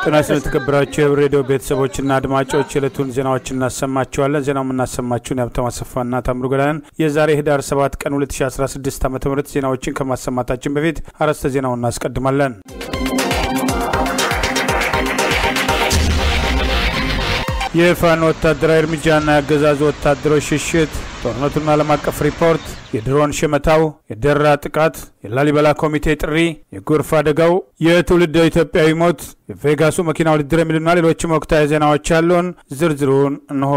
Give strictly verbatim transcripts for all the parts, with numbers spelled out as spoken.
ጥናስን ተከብራችሁ ሬዲዮ ቤተሰቦችና አድማጮች የለቱን ዜናዎችን እናሰማችኋለን። ዜናውን እናሰማችሁን ያብተማ ሰፋና ታምሩ ገዳን የዛሬ ህዳር ሰባት ቀን ሁለት ሺህ አስራ ስድስት ዓመተ ምህረት ዜናዎችን ከማሰማታችን በፊት አርዕስተ ዜናውን እናስቀድማለን። የፋኖ ወታደራዊ እርምጃና ያገዛዙ ወታደሮች ሽሽት ጦርነቱን ዓለም አቀፍ ሪፖርት የድሮን ሽመታው የደራ ጥቃት የላሊበላ ኮሚቴ ጥሪ የጎርፍ አደጋው የትውልድ ኢትዮጵያዊ ሞት የቬጋሱ መኪና ውድድር የሚሉና ሌሎችም ወቅታዊ ዜናዎች አሉን። ዝርዝሩን እንሆ።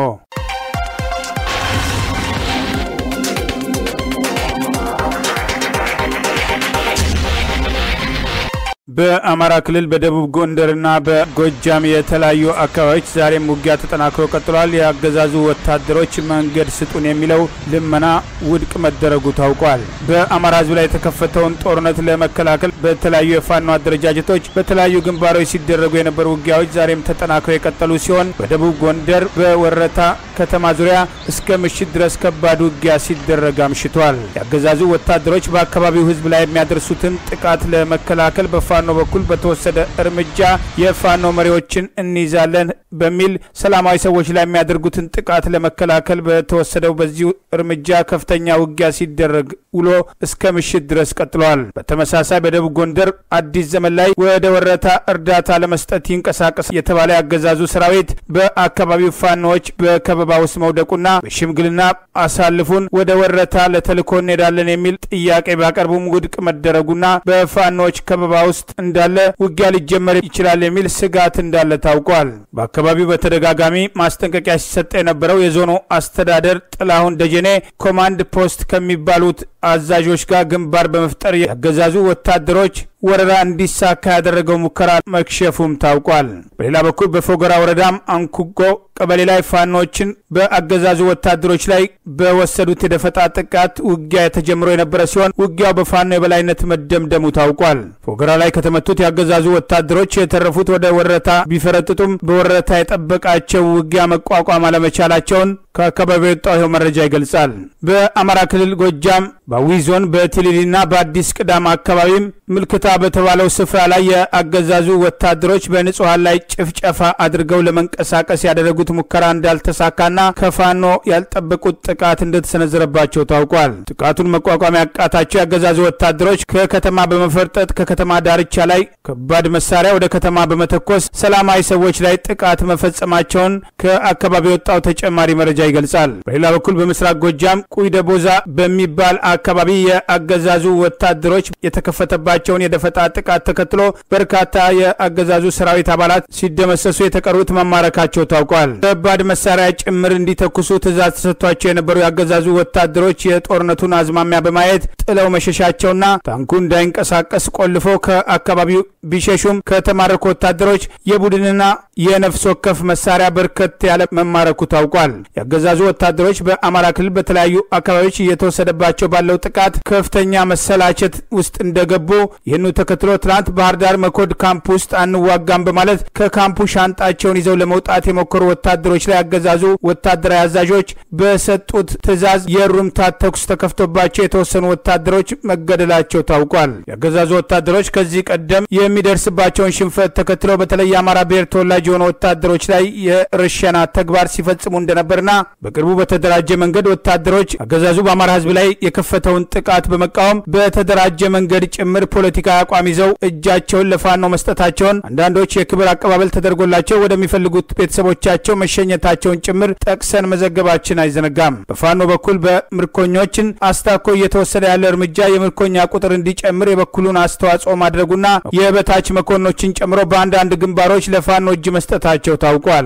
በአማራ ክልል በደቡብ ጎንደርና በጎጃም የተለያዩ አካባቢዎች ዛሬም ውጊያ ተጠናክሮ ቀጥሏል። የአገዛዙ ወታደሮች መንገድ ስጡን የሚለው ልመና ውድቅ መደረጉ ታውቋል። በአማራ ሕዝብ ላይ የተከፈተውን ጦርነት ለመከላከል በተለያዩ የፋኖ አደረጃጀቶች በተለያዩ ግንባሮች ሲደረጉ የነበሩ ውጊያዎች ዛሬም ተጠናክረው የቀጠሉ ሲሆን በደቡብ ጎንደር በወረታ ከተማ ዙሪያ እስከ ምሽት ድረስ ከባድ ውጊያ ሲደረግ አምሽቷል። የአገዛዙ ወታደሮች በአካባቢው ሕዝብ ላይ የሚያደርሱትን ጥቃት ለመከላከል በፋ ፋኖ በኩል በተወሰደ እርምጃ የፋኖ መሪዎችን እንይዛለን በሚል ሰላማዊ ሰዎች ላይ የሚያደርጉትን ጥቃት ለመከላከል በተወሰደው በዚህ እርምጃ ከፍተኛ ውጊያ ሲደረግ ውሎ እስከ ምሽት ድረስ ቀጥሏል። በተመሳሳይ በደቡብ ጎንደር አዲስ ዘመን ላይ ወደ ወረታ እርዳታ ለመስጠት ይንቀሳቀስ የተባለ ያገዛዙ ሰራዊት በአካባቢው ፋኖዎች በከበባ ውስጥ መውደቁና በሽምግልና አሳልፉን ወደ ወረታ ለተልኮ እንሄዳለን የሚል ጥያቄ ባቀርቡም ውድቅ መደረጉና በፋኖዎች ከበባ ውስጥ እንዳለ ውጊያ ሊጀመር ይችላል የሚል ስጋት እንዳለ ታውቋል። በአካባቢው በተደጋጋሚ ማስጠንቀቂያ ሲሰጥ የነበረው የዞኑ አስተዳደር ጥላሁን ደጀኔ ኮማንድ ፖስት ከሚባሉት አዛዦች ጋር ግንባር በመፍጠር ያገዛዙ ወታደሮች ወረራ እንዲሳካ ያደረገው ሙከራ መክሸፉም ታውቋል። በሌላ በኩል በፎገራ ወረዳም አንኩጎ ቀበሌ ላይ ፋኖችን በአገዛዙ ወታደሮች ላይ በወሰዱት የደፈጣ ጥቃት ውጊያ ተጀምሮ የነበረ ሲሆን ውጊያው በፋኖ የበላይነት መደምደሙ ታውቋል። ፎገራ ላይ ከተመቱት ያገዛዙ ወታደሮች የተረፉት ወደ ወረታ ቢፈረጥጡም በወረታ የጠበቃቸው ውጊያ መቋቋም አለመቻላቸውን ከአካባቢው የወጣው መረጃ ይገልጻል። በአማራ ክልል ጎጃም ባዊ ዞን በትሊሊና በአዲስ ቅዳም አካባቢም ምልክታ በተባለው ስፍራ ላይ የአገዛዙ ወታደሮች በንጹሃን ላይ ጭፍጨፋ አድርገው ለመንቀሳቀስ ያደረጉት ሙከራ እንዳልተሳካና ከፋኖ ያልጠበቁት ጥቃት እንደተሰነዘረባቸው ታውቋል። ጥቃቱን መቋቋም ያቃታቸው ያገዛዙ ወታደሮች ከከተማ በመፈርጠጥ ከከተማ ዳርቻ ላይ ከባድ መሳሪያ ወደ ከተማ በመተኮስ ሰላማዊ ሰዎች ላይ ጥቃት መፈጸማቸውን ከአካባቢው የወጣው ተጨማሪ መረጃ ይገልጻል። በሌላ በኩል በምስራቅ ጎጃም ቁይደቦዛ በሚባል አካባቢ የአገዛዙ ወታደሮች የተከፈተባቸውን የደፈጣ ጥቃት ተከትሎ በርካታ የአገዛዙ ሰራዊት አባላት ሲደመሰሱ የተቀሩት መማረካቸው ታውቋል። ከባድ መሳሪያ ጭምር እንዲተኩሱ ትዕዛዝ ተሰጥቷቸው የነበሩ የአገዛዙ ወታደሮች የጦርነቱን አዝማሚያ በማየት ጥለው መሸሻቸውና ታንኩ እንዳይንቀሳቀስ ቆልፎ ከአካባቢው ቢሸሹም ከተማረኩ ወታደሮች የቡድንና የነፍስ ወከፍ መሳሪያ በርከት ያለ መማረኩ ታውቋል። የአገዛዙ ወታደሮች በአማራ ክልል በተለያዩ አካባቢዎች እየተወሰደባቸው ባለው ጥቃት ከፍተኛ መሰላቸት ውስጥ እንደገቡ ይህኑ ተከትሎ ትናንት ባህር ዳር መኮድ ካምፕ ውስጥ አንዋጋም በማለት ከካምፑ ሻንጣቸውን ይዘው ለመውጣት የሞከሩ ወታደሮች ላይ አገዛዙ ወታደራዊ አዛዦች በሰጡት ትዕዛዝ የሩምታ ተኩስ ተከፍቶባቸው የተወሰኑ ወታደሮች መገደላቸው ታውቋል። የአገዛዙ ወታደሮች ከዚህ ቀደም የሚደርስባቸውን ሽንፈት ተከትሎ በተለይ የአማራ ብሔር ተወላጅ የሆኑ ወታደሮች ላይ የርሸና ተግባር ሲፈጽሙ እንደነበርና በቅርቡ በተደራጀ መንገድ ወታደሮች አገዛዙ በአማራ ሕዝብ ላይ የከፈተውን ጥቃት በመቃወም በተደራጀ መንገድ ጭምር ፖለቲካዊ አቋም ይዘው እጃቸውን ለፋኖ መስጠታቸውን አንዳንዶች የክብር አቀባበል ተደርጎላቸው ወደሚፈልጉት ቤተሰቦቻቸው መሸኘታቸውን ጭምር ጠቅሰን መዘገባችን አይዘነጋም። በፋኖ በኩል በምርኮኞችን አስታኮ እየተወሰደ ያለ እርምጃ የምርኮኛ ቁጥር እንዲጨምር የበኩሉን አስተዋጽኦ ማድረጉና የበታች መኮንኖችን ጨምሮ በአንዳንድ ግንባሮች ለፋኖ እጅ መስጠታቸው ታውቋል።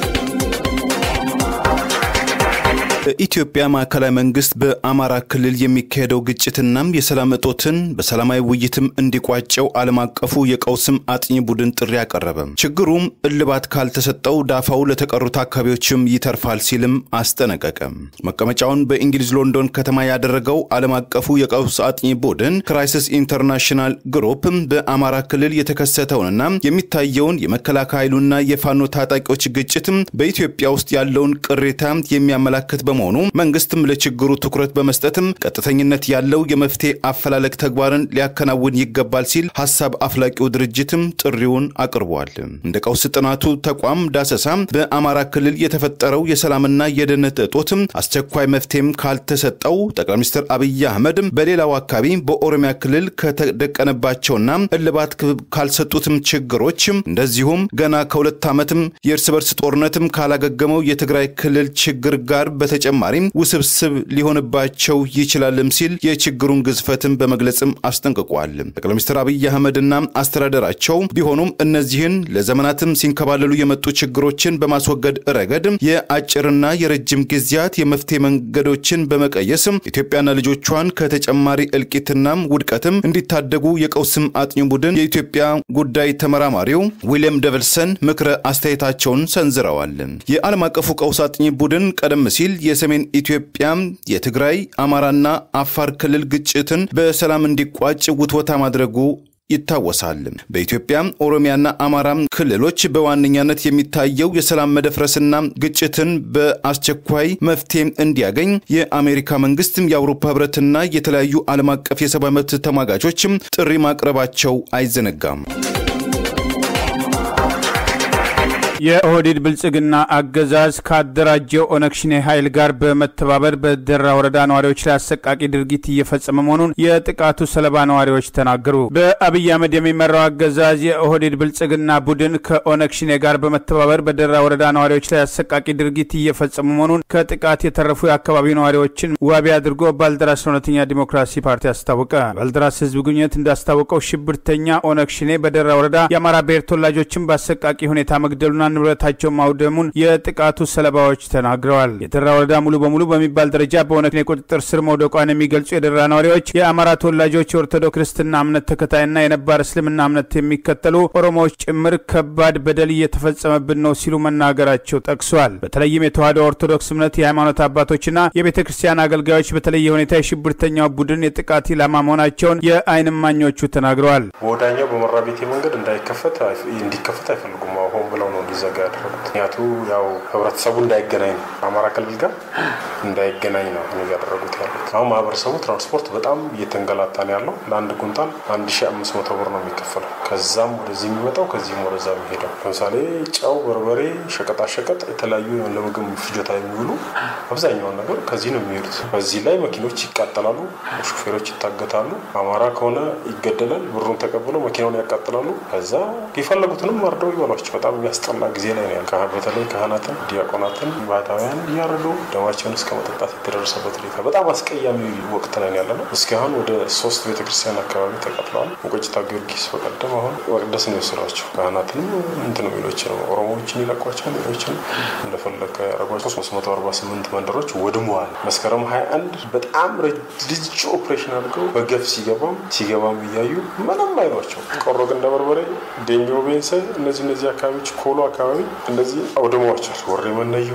ኢትዮጵያ ማዕከላዊ መንግስት በአማራ ክልል የሚካሄደው ግጭትና የሰላም እጦትን በሰላማዊ ውይይትም እንዲቋጨው ዓለም አቀፉ የቀውስም አጥኚ ቡድን ጥሪ ያቀረበ ችግሩም እልባት ካልተሰጠው ዳፋው ለተቀሩት አካባቢዎችም ይተርፋል ሲልም አስጠነቀቀ። መቀመጫውን በእንግሊዝ ሎንዶን ከተማ ያደረገው ዓለም አቀፉ የቀውስ አጥኚ ቡድን ክራይሲስ ኢንተርናሽናል ግሩፕ በአማራ ክልል የተከሰተውንና የሚታየውን የመከላከያ ኃይሉና የፋኖ ታጣቂዎች ግጭትም በኢትዮጵያ ውስጥ ያለውን ቅሬታ የሚያመላክት በመሆኑ መንግስትም ለችግሩ ትኩረት በመስጠትም ቀጥተኝነት ያለው የመፍትሄ አፈላለግ ተግባርን ሊያከናውን ይገባል ሲል ሐሳብ አፍላቂው ድርጅትም ጥሪውን አቅርቧል። እንደ ቀውስ ጥናቱ ተቋም ዳሰሳ በአማራ ክልል የተፈጠረው የሰላምና የደህንነት እጦትም አስቸኳይ መፍትሄም ካልተሰጠው ጠቅላይ ሚኒስትር አብይ አህመድ በሌላው አካባቢ በኦሮሚያ ክልል ከተደቀነባቸውና እልባት ካልሰጡትም ችግሮች እንደዚሁም ገና ከሁለት ዓመትም የእርስ በርስ ጦርነትም ካላገገመው የትግራይ ክልል ችግር ጋር በተጨማሪም ውስብስብ ሊሆንባቸው ይችላልም ሲል የችግሩን ግዝፈትም በመግለጽም አስጠንቅቋል። ጠቅላይ ሚኒስትር አብይ አህመድና አስተዳደራቸው ቢሆኑም እነዚህን ለዘመናትም ሲንከባለሉ የመጡ ችግሮችን በማስወገድ ረገድ የአጭርና የረጅም ጊዜያት የመፍትሄ መንገዶችን በመቀየስም ኢትዮጵያና ልጆቿን ከተጨማሪ እልቂትና ውድቀትም እንዲታደጉ የቀውስም አጥኚ ቡድን የኢትዮጵያ ጉዳይ ተመራማሪው ዊሊያም ደቨልሰን ምክረ አስተያየታቸውን ሰንዝረዋል። የዓለም አቀፉ ቀውስ አጥኚ ቡድን ቀደም ሲል የሰሜን ኢትዮጵያ የትግራይ አማራና አፋር ክልል ግጭትን በሰላም እንዲቋጭ ውትወታ ማድረጉ ይታወሳል። በኢትዮጵያ ኦሮሚያና አማራ ክልሎች በዋነኛነት የሚታየው የሰላም መደፍረስና ግጭትን በአስቸኳይ መፍትሄ እንዲያገኝ የአሜሪካ መንግስትም የአውሮፓ ህብረትና የተለያዩ ዓለም አቀፍ የሰብአዊ መብት ተሟጋቾች ጥሪ ማቅረባቸው አይዘነጋም። የኦህዴድ ብልጽግና አገዛዝ ካደራጀው ኦነግ ሸኔ ኃይል ጋር በመተባበር በደራ ወረዳ ነዋሪዎች ላይ አሰቃቂ ድርጊት እየፈጸመ መሆኑን የጥቃቱ ሰለባ ነዋሪዎች ተናገሩ። በአብይ አህመድ የሚመራው አገዛዝ የኦህዴድ ብልጽግና ቡድን ከኦነግ ሸኔ ጋር በመተባበር በደራ ወረዳ ነዋሪዎች ላይ አሰቃቂ ድርጊት እየፈጸመ መሆኑን ከጥቃት የተረፉ የአካባቢው ነዋሪዎችን ዋቢ አድርጎ ባልደራስ እውነተኛ ዲሞክራሲ ፓርቲ አስታወቀ። ባልደራስ ህዝብ ግንኙነት እንዳስታወቀው ሽብርተኛ ኦነግ ሸኔ በደራ ወረዳ የአማራ ብሔር ተወላጆችን በአሰቃቂ ሁኔታ መግደሉና ንብረታቸው ማውደሙን የጥቃቱ ሰለባዎች ተናግረዋል። የደራ ወረዳ ሙሉ በሙሉ በሚባል ደረጃ በኦነግ ሸኔ ቁጥጥር ስር መውደቋን የሚገልጹ የደራ ነዋሪዎች የአማራ ተወላጆች የኦርቶዶክስ ክርስትና እምነት ተከታይና የነባር እስልምና እምነት የሚከተሉ ኦሮሞዎች ጭምር ከባድ በደል እየተፈጸመብን ነው ሲሉ መናገራቸው ጠቅሷል። በተለይም የተዋሕዶ ኦርቶዶክስ እምነት የሃይማኖት አባቶችና የቤተክርስቲያን አገልጋዮች በተለየ ሁኔታ የሽብርተኛው ቡድን የጥቃት ኢላማ መሆናቸውን የዓይን እማኞቹ ተናግረዋል። ወዳኛው በመራቤቴ መንገድ እንዳይከፈት እንዲከፈት አይፈልጉም። አሁን ብለው ነው እንዲዘጋ ያደረጉት። ምክንያቱ ያው ህብረተሰቡ እንዳይገናኝ አማራ ክልል ጋር እንዳይገናኝ ነው ያደረጉት ያሉት። አሁን ማህበረሰቡ ትራንስፖርት በጣም እየተንገላታ ነው ያለው። ለአንድ ኩንታል አንድ ሺህ አምስት መቶ ብር ነው የሚከፈለው። ከዛም ወደዚህ የሚመጣው ከዚህም ወደዛ የሚሄደው ለምሳሌ ጨው፣ በርበሬ፣ ሸቀጣ ሸቀጥ የተለያዩ ለምግብ ፍጆታ የሚውሉ አብዛኛውን ነገር ከዚህ ነው የሚሄዱት። በዚህ ላይ መኪኖች ይቃጠላሉ፣ ሹፌሮች ይታገታሉ። አማራ ከሆነ ይገደላል፣ ብሩን ተቀብለው መኪናውን ያቃጥላሉ። ከዛ ይፈልጉትንም አርደው ይበሏቸው። በጣም የሚያስጠላ ጊዜ ላይ ነው ያለው። በተለይ ካህናትን፣ ዲያቆናትን፣ ባታውያን እያረዱ ደማቸውን እስከ መጠጣት የተደረሰበት ሁኔታ በጣም አስቀያሚ ወቅት ላይ ያለነው። እስካሁን ወደ ሶስት ቤተክርስቲያን አካባቢ ተቃጥለዋል። ሙቀጭታ ጊዮርጊስ በቀደም አሁን ወቅደስ ነው የወሰዷቸው። ካህናትንም እንትን ሚሎች ነው ኦሮሞዎችን ይለቋቸው፣ ሌሎችን እንደፈለገ ያረጓቸው። ሶስት መቶ አርባ ስምንት መንደሮች ወድመዋል። መስከረም ሃያ አንድ በጣም ልጅ ኦፕሬሽን አድርገው በገፍ ሲገባም ሲገባም እያዩ ምንም አይሏቸው። ቆሮ ገንዳ በርበሬ፣ ዴኞ ቤንሰ እነዚህ እነዚህ አካባቢዎች ኮሎ አካባቢ እንደዚህ አውድመዋቸዋል። ወሬ መነዮ፣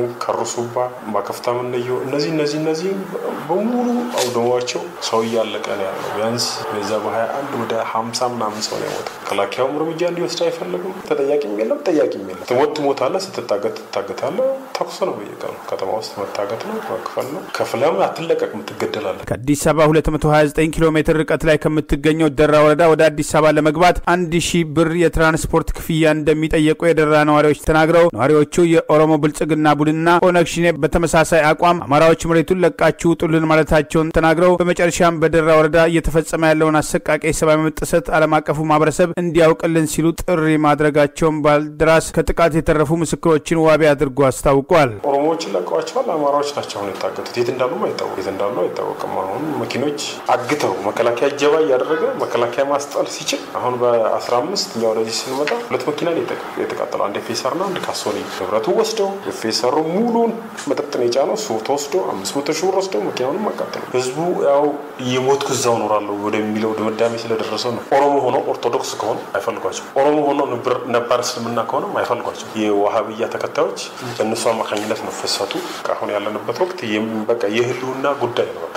ከሩሱባ፣ ማከፍታ መነዮ እነዚህ እነዚህ እነዚህ በሙሉ አውድመዋቸው ሰው እያለቀ ነው ያለው። ቢያንስ በዛ በሃያ አንድ ወደ ሀምሳ ምናምን ሰው ነው የሞተው። ከላኪያውም እርምጃ እንዲወስድ አይፈልግም። ተጠያቂም የለም፣ ጠያቂም የለም። ትሞት ትሞታለህ፣ ስትታገት ትታገታለህ። ተኩስ ነው በየቀኑ ከተማ ውስጥ መታገት ነው፣ መክፈል ነው። ከፍለም አትለቀቅም፣ ትገደላለህ። ከአዲስ አበባ ሁለት መቶ ሀያ ዘጠኝ ኪሎ ሜትር ርቀት ላይ ከምትገኘው ደራ ወረዳ ወደ አዲስ አበባ ለመግባት አንድ ሺህ ብር የትራንስፖርት ክፍያ እንደሚጠየቁ የደራ ነዋሪዎች ተናግረው ነዋሪዎቹ የኦሮሞ ብልጽግና ቡድንና ኦነግ ሸኔ በተመሳሳይ አቋም አማራዎች መሬቱን ለቃችሁ ውጡልን ማለታቸውን ተናግረው በመጨረሻም በደራ ወረዳ እየተፈጸመ ያለውን አሰቃቂ የሰብአዊ መብት ጥሰት ዓለም አቀፉ ማህበረሰብ እንዲያውቅልን ሲሉ ጥሪ ማድረጋቸውን ባልደራስ ከጥቃት የተረፉ ምስክሮችን ዋቢ አድርጎ አስታውቋል። ኦሮሞዎችን ለቀዋቸዋል። አማራዎች ናቸው አሁን የታገቱት። የት እንዳሉ አይታወቅም። የት እንዳሉ አይታወቅም። አሁን መኪኖች አግተው መከላከያ ጀባ እያደረገ መከላከያ ማስጣል ሲችል አሁን በአስራ አምስት እኛ ወደዚህ ስንመጣ ሁለት መኪና የተቃጠለው አንድ ፌሰር ነው አንድ ካሶኒ ንብረቱ ወስደው ፌሰሩ ሙሉን መጠጥ ነው የጫነው። እሱ ተወስዶ አምስት መቶ ሺህ ብር ወስደው መኪናውንም አቃጠለው። ህዝቡ ያው የሞትኩ እዛው ኖራለሁ ወደሚለው ድምዳሜ ስለደረሰ ነው። ኦሮሞ ሆኖ ኦርቶዶክስ ከሆነ አይፈልጓቸው፣ ኦሮሞ ሆኖ ነባር እስልምና ከሆነ አይፈልጓቸው። የዋሃብያ ተከታዮች በእነሱ አማካኝነት ነው ፍሰቱ። አሁን ያለንበት ወቅት በቃ የህልውና ጉዳይ ነው።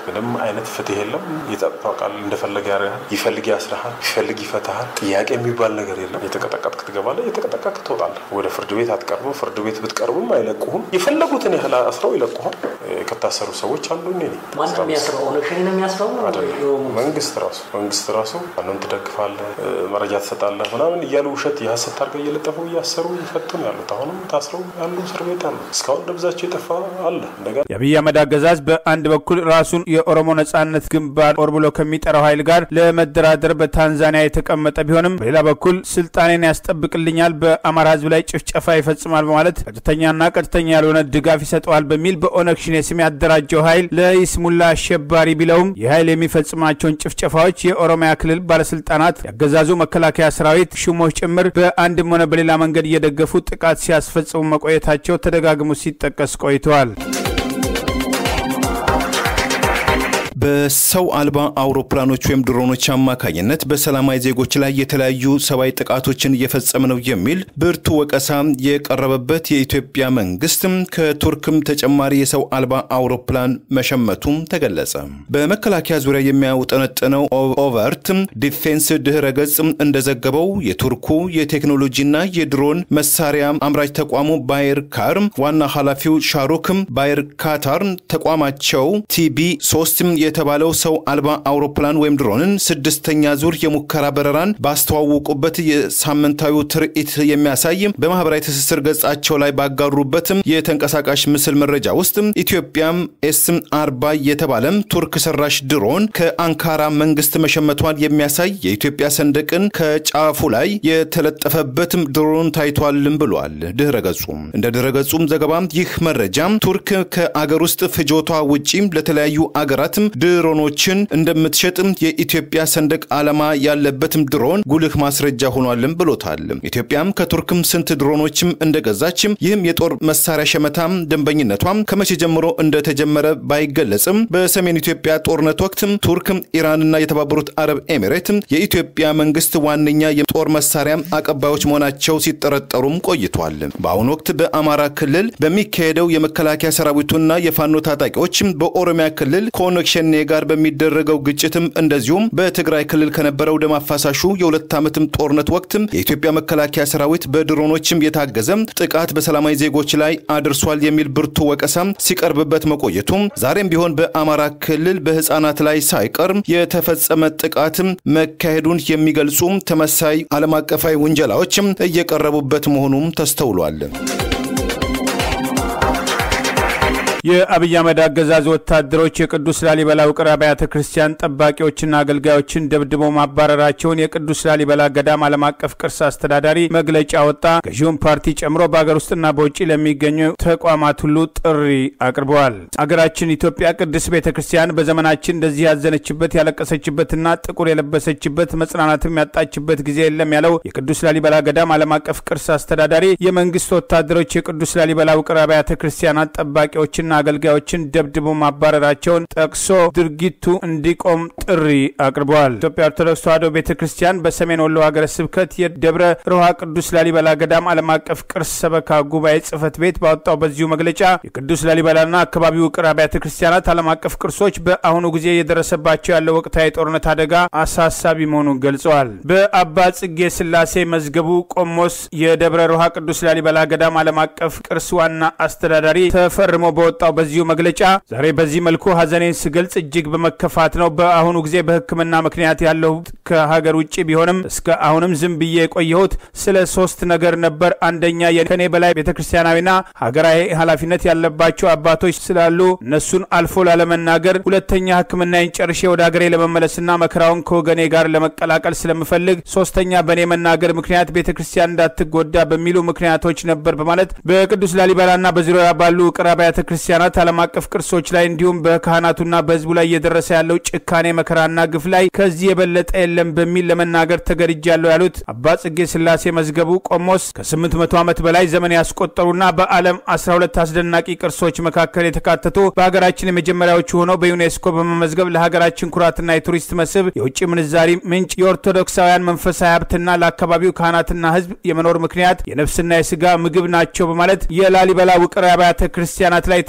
ምንም አይነት ፍትህ የለም። የጸጥታው አካል እንደፈለገ ያረጋል፣ ይፈልግ ያስራሃል፣ ይፈልግ ይፈታሃል። ጥያቄ የሚባል ነገር የለም። የተቀጠቀጥክ ትገባለህ፣ የተቀጠቀጥክ ትወጣለህ። ወደ ፍርድ ቤት አትቀርብም። ፍርድ ቤት ብትቀርብም አይለቁህም። የፈለጉትን ያህል አስረው ይለቁሃል። ከታሰሩ ሰዎች አንዱ እኔ ነኝ። ማንም ያስረው ነው ሸኔ የሚያስረው መንግስት ራሱ መንግስት ራሱ አንተን ትደግፋለህ፣ መረጃ ትሰጣለህ ምናምን እያሉ ውሸት ያሰት ታርገው እየለጠፉ እያሰሩ ይፈቱን ያሉት አሁንም ታስረው ያሉ እስር ቤት አሉ። እስካሁን ደብዛቸው የጠፋ አለ። እንደገና የአብይ አህመድ አገዛዝ በአንድ በኩል ራሱን የኦሮሞ ነጻነት ግንባር ኦር ብሎ ከሚጠራው ኃይል ጋር ለመደራደር በታንዛኒያ የተቀመጠ ቢሆንም በሌላ በኩል ስልጣኔን ያስጠብቅልኛል፣ በአማራ ህዝብ ላይ ጭፍጨፋ ይፈጽማል በማለት ቀጥተኛና ቀጥተኛ ያልሆነ ድጋፍ ይሰጠዋል በሚል በኦነግ ሸኔ ስም ያደራጀው ኃይል ለይስሙላ አሸባሪ ቢለውም የኃይል የሚፈጽማቸውን ጭፍጨፋዎች የኦሮሚያ ክልል ባለስልጣናት ያገዛዙ መከላከያ ሰራዊት ሹሞች ጭምር በአንድም ሆነ በሌላ መንገድ እየደገፉ ጥቃት ሲያስፈጽሙ መቆየታቸው ተደጋግሞ ሲጠቀስ ቆይተዋል። በሰው አልባ አውሮፕላኖች ወይም ድሮኖች አማካኝነት በሰላማዊ ዜጎች ላይ የተለያዩ ሰብአዊ ጥቃቶችን እየፈጸመ ነው የሚል ብርቱ ወቀሳ የቀረበበት የኢትዮጵያ መንግስት ከቱርክም ተጨማሪ የሰው አልባ አውሮፕላን መሸመቱም ተገለጸ። በመከላከያ ዙሪያ የሚያውጠነጥነው ኦቨርት ዲፌንስ ድህረ ገጽ እንደዘገበው የቱርኩ የቴክኖሎጂና የድሮን መሳሪያ አምራች ተቋሙ ባይርካር ዋና ኃላፊው ሻሩክም ባይርካታር ተቋማቸው ቲቢ ሶስት የተባለው ሰው አልባ አውሮፕላን ወይም ድሮንን ስድስተኛ ዙር የሙከራ በረራን ባስተዋወቁበት የሳምንታዊ ትርኢት የሚያሳይ በማህበራዊ ትስስር ገጻቸው ላይ ባጋሩበት የተንቀሳቃሽ ምስል መረጃ ውስጥ ኢትዮጵያም ኤስ አርባ የተባለም ቱርክ ሰራሽ ድሮን ከአንካራ መንግስት መሸመቷን የሚያሳይ የኢትዮጵያ ሰንደቅን ከጫፉ ላይ የተለጠፈበት ድሮን ታይቷልም ብሏል ድህረ ገጹ። እንደ ድህረ ገጹም ዘገባ ይህ መረጃ ቱርክ ከአገር ውስጥ ፍጆታ ውጪ ለተለያዩ አገራት ድሮኖችን እንደምትሸጥም የኢትዮጵያ ሰንደቅ ዓላማ ያለበትም ድሮን ጉልህ ማስረጃ ሆኗልም ብሎታል። ኢትዮጵያም ከቱርክም ስንት ድሮኖችም እንደገዛችም ይህም የጦር መሳሪያ ሸመታም ደንበኝነቷም ከመቼ ጀምሮ እንደተጀመረ ባይገለጽም በሰሜን ኢትዮጵያ ጦርነት ወቅት ቱርክ፣ ኢራንና የተባበሩት አረብ ኤሚሬት የኢትዮጵያ መንግስት ዋነኛ የጦር መሳሪያ አቀባዮች መሆናቸው ሲጠረጠሩም ቆይቷል። በአሁኑ ወቅት በአማራ ክልል በሚካሄደው የመከላከያ ሰራዊቱና የፋኖ ታጣቂዎች በኦሮሚያ ክልል ከኦነግ ሸኔ ጋር በሚደረገው ግጭትም እንደዚሁም በትግራይ ክልል ከነበረው ደም አፋሳሹ የሁለት ዓመትም ጦርነት ወቅትም የኢትዮጵያ መከላከያ ሰራዊት በድሮኖችም የታገዘም ጥቃት በሰላማዊ ዜጎች ላይ አድርሷል የሚል ብርቱ ወቀሳም ሲቀርብበት መቆየቱም ዛሬም ቢሆን በአማራ ክልል በህፃናት ላይ ሳይቀር የተፈጸመ ጥቃትም መካሄዱን የሚገልጹ ተመሳይ ዓለም አቀፋዊ ወንጀላዎችም እየቀረቡበት መሆኑም ተስተውሏል። የአብይ አህመድ አገዛዝ ወታደሮች የቅዱስ ላሊበላ ውቅር አብያተ ክርስቲያን ጠባቂዎችና አገልጋዮችን ደብድበው ማባረራቸውን የቅዱስ ላሊበላ ገዳም ዓለም አቀፍ ቅርስ አስተዳዳሪ መግለጫ ወጣ። ገዢውን ፓርቲ ጨምሮ በአገር ውስጥና በውጪ ለሚገኙ ተቋማት ሁሉ ጥሪ አቅርበዋል። አገራችን ኢትዮጵያ ቅዱስ ቤተክርስቲያን በዘመናችን እንደዚህ ያዘነችበት ያለቀሰችበትና ጥቁር የለበሰችበት መጽናናትም ያጣችበት ጊዜ የለም ያለው የቅዱስ ላሊበላ ገዳም ዓለም አቀፍ ቅርስ አስተዳዳሪ የመንግስት ወታደሮች የቅዱስ ላሊበላ ውቅር አብያተ ክርስቲያናት ጠባቂዎችና አገልጋዮችን ደብድበው ማባረራቸውን ጠቅሶ ድርጊቱ እንዲቆም ጥሪ አቅርበዋል። ኢትዮጵያ ኦርቶዶክስ ተዋሕዶ ቤተክርስቲያን በሰሜን ወሎ ሀገረ ስብከት የደብረ ሮሃ ቅዱስ ላሊበላ ገዳም ዓለም አቀፍ ቅርስ ሰበካ ጉባኤ ጽሕፈት ቤት ባወጣው በዚሁ መግለጫ የቅዱስ ላሊበላና አካባቢው ውቅር አብያተ ክርስቲያናት ዓለም አቀፍ ቅርሶች በአሁኑ ጊዜ የደረሰባቸው ያለው ወቅታዊ ጦርነት አደጋ አሳሳቢ መሆኑን ገልጸዋል። በአባ ጽጌ ስላሴ መዝገቡ ቆሞስ የደብረ ሮሃ ቅዱስ ላሊበላ ገዳም ዓለም አቀፍ ቅርስ ዋና አስተዳዳሪ ተፈርሞ በወጣው በዚሁ መግለጫ ዛሬ በዚህ መልኩ ሐዘኔን ስገልጽ እጅግ በመከፋት ነው። በአሁኑ ጊዜ በሕክምና ምክንያት ያለው ከሀገር ውጪ ቢሆንም እስከ አሁንም ዝም ብዬ የቆየሁት ስለ ሶስት ነገር ነበር። አንደኛ የከኔ በላይ ቤተክርስቲያናዊና ሀገራዊ ኃላፊነት ያለባቸው አባቶች ስላሉ እነሱን አልፎ ላለመናገር፣ ሁለተኛ ሕክምናዬን ጨርሼ ወደ ሀገሬ ለመመለስና መከራውን ከወገኔ ጋር ለመቀላቀል ስለምፈልግ፣ ሶስተኛ በኔ መናገር ምክንያት ቤተክርስቲያን እንዳትጎዳ በሚሉ ምክንያቶች ነበር በማለት በቅዱስ ላሊበላና በዙሪያ ባሉ ውቅር አብያተ ክርስቲያናት ዓለም አቀፍ ቅርሶች ላይ እንዲሁም በካህናቱና በህዝቡ ላይ እየደረሰ ያለው ጭካኔ መከራና ግፍ ላይ ከዚህ የበለጠ የለም በሚል ለመናገር ተገድጃለሁ ያሉት አባ ጽጌ ስላሴ መዝገቡ ቆሞስ ከስምንት መቶ ዓመት በላይ ዘመን ያስቆጠሩና በዓለም አስራ ሁለት አስደናቂ ቅርሶች መካከል የተካተቱ በሀገራችን የመጀመሪያዎቹ ሆነው በዩኔስኮ በመመዝገብ ለሀገራችን ኩራትና የቱሪስት መስህብ የውጭ ምንዛሪ ምንጭ የኦርቶዶክሳውያን መንፈሳዊ ሀብትና ለአካባቢው ካህናትና ህዝብ የመኖር ምክንያት የነፍስና የስጋ ምግብ ናቸው በማለት የላሊበላ ውቅር አብያተ ክርስቲያናት ላይ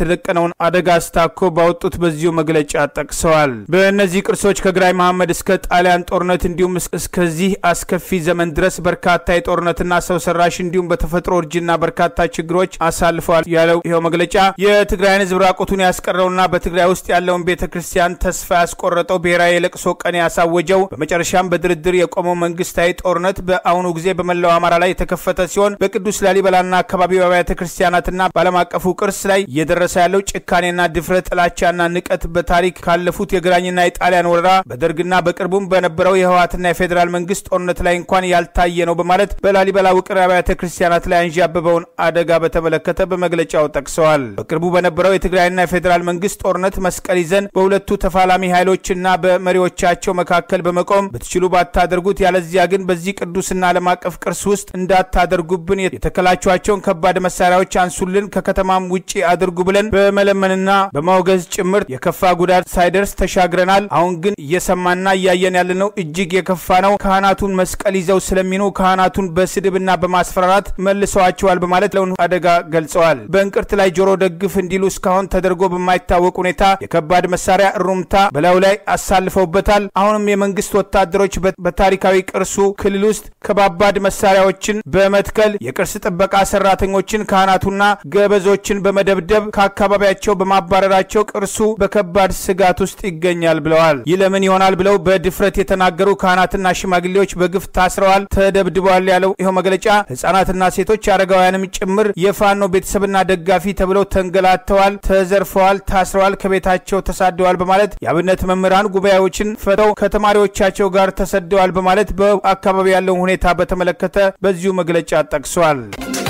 የተደቀነውን አደጋ አስታኮ ባወጡት በዚሁ መግለጫ ጠቅሰዋል። በእነዚህ ቅርሶች ከግራኝ መሐመድ እስከ ጣሊያን ጦርነት እንዲሁም እስከዚህ አስከፊ ዘመን ድረስ በርካታ የጦርነትና ሰው ሰራሽ እንዲሁም በተፈጥሮ እርጅና በርካታ ችግሮች አሳልፈዋል ያለው ይሄው መግለጫ የትግራይን ህዝብ ራቁቱን ያስቀረውና በትግራይ ውስጥ ያለውን ቤተክርስቲያን ተስፋ ያስቆረጠው ብሔራዊ የለቅሶ ቀን ያሳወጀው በመጨረሻም በድርድር የቆመው መንግስታዊ ጦርነት በአሁኑ ጊዜ በመላው አማራ ላይ የተከፈተ ሲሆን በቅዱስ ላሊበላና አካባቢው አብያተ ክርስቲያናትና በዓለም አቀፉ ቅርስ ላይ እየደረሰ ያለው ጭካኔና ድፍረት ጥላቻና ንቀት በታሪክ ካለፉት የግራኝና የጣሊያን ወረራ በደርግና በቅርቡም በነበረው የህወሓትና የፌዴራል መንግስት ጦርነት ላይ እንኳን ያልታየ ነው በማለት በላሊበላ ውቅር አብያተ ክርስቲያናት ላይ አንዣበበውን አደጋ በተመለከተ በመግለጫው ጠቅሰዋል። በቅርቡ በነበረው የትግራይና የፌዴራል መንግስት ጦርነት መስቀል ይዘን በሁለቱ ተፋላሚ ኃይሎችና በመሪዎቻቸው መካከል በመቆም ብትችሉ ባታደርጉት ያለዚያ ግን በዚህ ቅዱስና ዓለም አቀፍ ቅርስ ውስጥ እንዳታደርጉብን የተከላቿቸውን ከባድ መሳሪያዎች አንሱልን ከከተማም ውጪ አድርጉ ብለን በመለመንና በማውገዝ ጭምር የከፋ ጉዳት ሳይደርስ ተሻግረናል። አሁን ግን እየሰማና እያየን ያለነው እጅግ የከፋ ነው። ካህናቱን መስቀል ይዘው ስለሚኑ ካህናቱን በስድብና በማስፈራራት መልሰዋቸዋል በማለት ለውን አደጋ ገልጸዋል። በእንቅርት ላይ ጆሮ ደግፍ እንዲሉ እስካሁን ተደርጎ በማይታወቅ ሁኔታ የከባድ መሳሪያ ሩምታ በላዩ ላይ አሳልፈውበታል። አሁንም የመንግስት ወታደሮች በታሪካዊ ቅርሱ ክልል ውስጥ ከባባድ መሳሪያዎችን በመትከል የቅርስ ጥበቃ ሰራተኞችን ካህናቱና ገበዞችን በመደብደብ ከአካባቢያቸው በማባረራቸው ቅርሱ በከባድ ስጋት ውስጥ ይገኛል ብለዋል። ይህ ለምን ይሆናል ብለው በድፍረት የተናገሩ ካህናትና ሽማግሌዎች በግፍ ታስረዋል፣ ተደብድበዋል ያለው ይሄው መግለጫ ህፃናትና ሴቶች አረጋውያንም ጭምር የፋኖ ቤተሰብና ደጋፊ ተብለው ተንገላተዋል፣ ተዘርፈዋል፣ ታስረዋል፣ ከቤታቸው ተሳደዋል በማለት የአብነት መምህራን ጉባኤዎችን ፈተው ከተማሪዎቻቸው ጋር ተሰደዋል በማለት በአካባቢ ያለውን ሁኔታ በተመለከተ በዚሁ መግለጫ ጠቅሷል።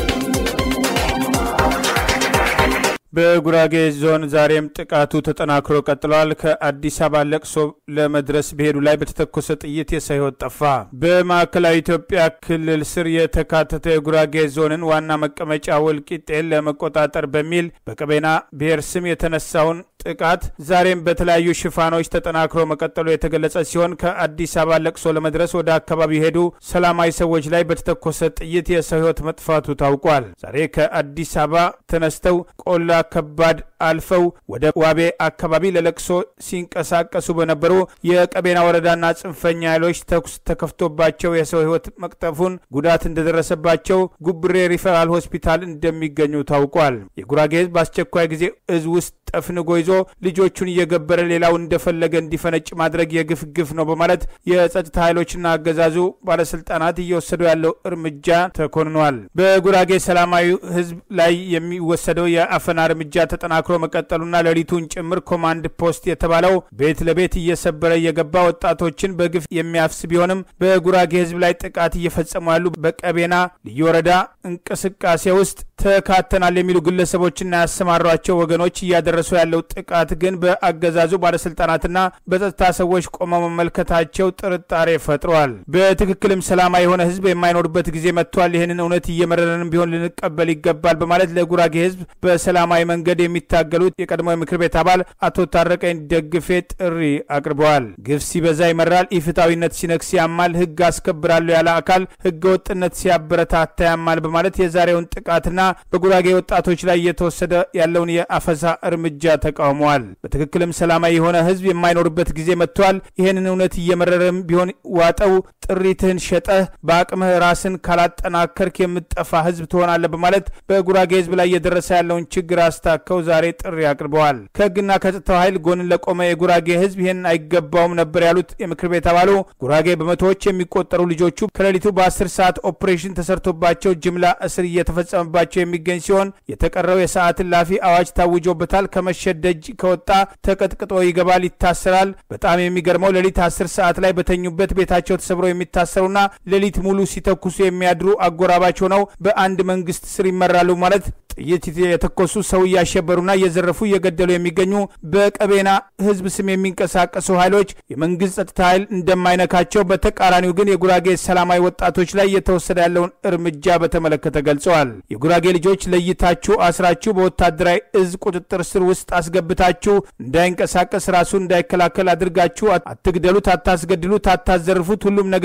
በጉራጌ ዞን ዛሬም ጥቃቱ ተጠናክሮ ቀጥሏል። ከአዲስ አበባ ለቅሶ ለመድረስ በሄዱ ላይ በተተኮሰ ጥይት የሰው ህይወት ጠፋ። በማዕከላዊ ኢትዮጵያ ክልል ስር የተካተተ የጉራጌ ዞንን ዋና መቀመጫ ወልቂጤን ለመቆጣጠር በሚል በቀቤና ብሔር ስም የተነሳውን ጥቃት ዛሬም በተለያዩ ሽፋኖች ተጠናክሮ መቀጠሉ የተገለጸ ሲሆን ከአዲስ አበባ ለቅሶ ለመድረስ ወደ አካባቢው ሄዱ ሰላማዊ ሰዎች ላይ በተተኮሰ ጥይት የሰው ህይወት መጥፋቱ ታውቋል። ዛሬ ከአዲስ አበባ ተነስተው ቆላ ከባድ አልፈው ወደ ዋቤ አካባቢ ለለቅሶ ሲንቀሳቀሱ በነበሩ የቀቤና ወረዳና ጽንፈኛ ኃይሎች ተኩስ ተከፍቶባቸው የሰው ህይወት መቅጠፉን ጉዳት እንደደረሰባቸው ጉብሬ ሪፈራል ሆስፒታል እንደሚገኙ ታውቋል። የጉራጌ ህዝብ በአስቸኳይ ጊዜ እዝ ውስጥ ጠፍንጎ ይዞ ልጆቹን እየገበረ ሌላው እንደፈለገ እንዲፈነጭ ማድረግ የግፍ ግፍ ነው በማለት የጸጥታ ኃይሎችና አገዛዙ ባለስልጣናት እየወሰዱ ያለው እርምጃ ተኮንኗል። በጉራጌ ሰላማዊ ህዝብ ላይ የሚወሰደው የአፈና እርምጃ ተጠናክሮ መቀጠሉና ሌሊቱን ጭምር ኮማንድ ፖስት የተባለው ቤት ለቤት እየሰበረ እየገባ ወጣቶችን በግፍ የሚያፍስ ቢሆንም በጉራጌ ህዝብ ላይ ጥቃት እየፈጸሙ ያሉ በቀቤና ልዩ ወረዳ እንቅስቃሴ ውስጥ ተካተናል የሚሉ ግለሰቦችና ያሰማሯቸው ወገኖች እያደረሱ ያለው ጥቃት ግን በአገዛዙ ባለስልጣናትና በጸጥታ ሰዎች ቆመው መመልከታቸው ጥርጣሬ ፈጥሯል። በትክክልም ሰላማዊ የሆነ ህዝብ የማይኖርበት ጊዜ መጥቷል። ይህንን እውነት እየመረረንም ቢሆን ልንቀበል ይገባል በማለት ለጉራጌ ህዝብ በሰላማዊ መንገድ የሚታገሉት የቀድሞ ምክር ቤት አባል አቶ ታረቀኝ ደግፌ ጥሪ አቅርበዋል። ግፍ ሲበዛ ይመራል፣ ኢፍታዊነት ሲነክስ ያማል፣ ህግ አስከብራለሁ ያለ አካል ህገ ወጥነት ሲያበረታታ ያማል በማለት የዛሬውን ጥቃትና በጉራጌ ወጣቶች ላይ እየተወሰደ ያለውን የአፈሳ እርምጃ ተቃውመዋል። በትክክልም ሰላማዊ የሆነ ህዝብ የማይኖርበት ጊዜ መጥቷል። ይህንን እውነት እየመረረም ቢሆን ዋጠው፣ ጥሪትህን ሸጠህ በአቅምህ ራስን ካላጠናከርክ የምትጠፋ ህዝብ ትሆናለህ በማለት በጉራጌ ህዝብ ላይ እየደረሰ ያለውን ችግር አስታከው ዛሬ ጥሪ አቅርበዋል። ከህግና ከጸጥታው ኃይል ጎን ለቆመ የጉራጌ ህዝብ ይህን አይገባውም ነበር ያሉት የምክር ቤት አባሉ ጉራጌ በመቶዎች የሚቆጠሩ ልጆቹ ከሌሊቱ በአስር ሰዓት ኦፕሬሽን ተሰርቶባቸው ጅምላ እስር እየተፈጸመባቸው የሚገኝ ሲሆን የተቀረው የሰዓት እላፊ አዋጅ ታውጆበታል። ከመሸደጅ ከወጣ ተቀጥቅጦ ይገባል፣ ይታሰራል። በጣም የሚገርመው ሌሊት አስር ሰዓት ላይ በተኙበት ቤታቸው ተሰብረው የሚታሰሩና ሌሊት ሙሉ ሲተኩሱ የሚያድሩ አጎራባች ሆነው በአንድ መንግስት ስር ይመራሉ ማለት ጥይት የተኮሱ ሰው እያሸበሩና እየዘረፉ እየገደሉ የሚገኙ በቀቤና ህዝብ ስም የሚንቀሳቀሱ ኃይሎች የመንግስት ጸጥታ ኃይል እንደማይነካቸው፣ በተቃራኒው ግን የጉራጌ ሰላማዊ ወጣቶች ላይ እየተወሰደ ያለውን እርምጃ በተመለከተ ገልጸዋል። የጉራጌ ልጆች ለይታችሁ አስራችሁ በወታደራዊ እዝ ቁጥጥር ስር ውስጥ አስገብታችሁ እንዳይንቀሳቀስ ራሱን እንዳይከላከል አድርጋችሁ አትግደሉት፣ አታስገድሉት፣ አታዘርፉት፣ ሁሉም ነገር